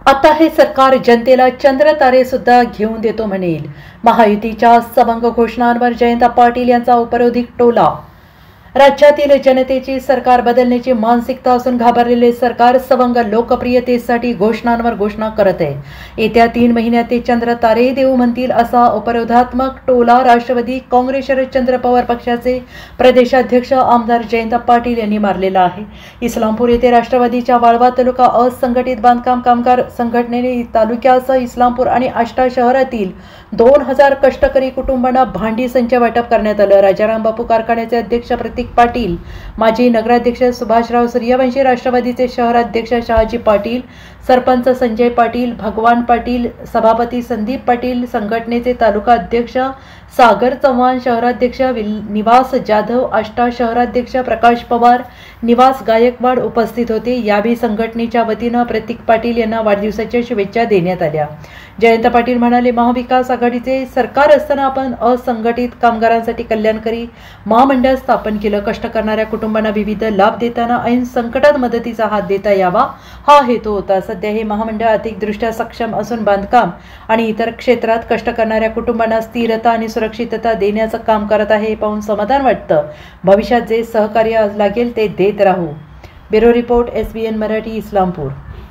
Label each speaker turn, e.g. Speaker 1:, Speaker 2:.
Speaker 1: आता हे सरकार जनतेला चंद्रतारे सुद्धा घेऊन देतो म्हणेल. महायुतीच्या सवंग घोषणांवर जयंत पाटील यांचा उपरोधिक टोला. राज्यातील जनतेची सरकार बदलण्याची मानसिकता असून घाबरलेले सरकार सवंग लोकप्रियतेसाठी घोषणांवर घोषणा करत आहे. येत्या 3 महिन्यात ते चंद्र तारे देऊ म्हणतील असा उपरोधात्मक टोला राष्ट्रवादी काँग्रेस शरदचंद्र पवार पक्षाचे प्रदेशाध्यक्ष आमदार जयंत पाटील यांनी मारलेला आहे. इस्लामपूर येथे राष्ट्रवादीच्या वाळवा तालुका असंघटित बांधकाम कामगार संघटनेने तालुक्यासह इस्लामपूर आणि आष्टा शहरातील 2000 कष्टकरी कुटुंबांना भांडी संच वाटप करण्यात आलं. राजाराम बापू कारखान्याचे अध्यक्ष पाटील, माजी नगराध्यक्ष सुभाषराव सूर्यवंशी, राष्ट्रवादीचे शहराध्यक्ष शहाजी पाटील, सरपंच संजय पाटील, भगवान पाटील, सभापती संदीप पाटील, संघटनेचे तालुका अध्यक्ष सागर चव्हाण, शहराध्यक्ष निवास जाधव, आष्टा शहराध्यक्ष प्रकाश पवार, निवास गायकवाड उपस्थित होते. यावेळी संघटनेच्या वतीनं प्रतीक पाटील यांना वाढदिवसाच्या शुभेच्छा देण्यात आल्या. जयंत पाटील म्हणाले, महाविकास आघाडीचे सरकार असताना आपण असंघटित कामगारांसाठी कल्याणकारी महामंडळ स्थापन केलं. कष्ट करणाऱ्या कुटुंबांना विविध लाभ देताना ऐन संकटात मदतीचा हात देता यावा हा हेतू होता. सध्या हे महामंडळ आर्थिकदृष्ट्या सक्षम असून बांधकाम आणि इतर क्षेत्रात कष्ट करणाऱ्या कुटुंबांना स्थिरता आणि सुरक्षितता देण्याचं काम करत आहे. हे पाहून समाधान वाटतं. भविष्यात जे सहकार्य लागेल ते देत राहू. Bureau report, SBN Marathi, Islampur.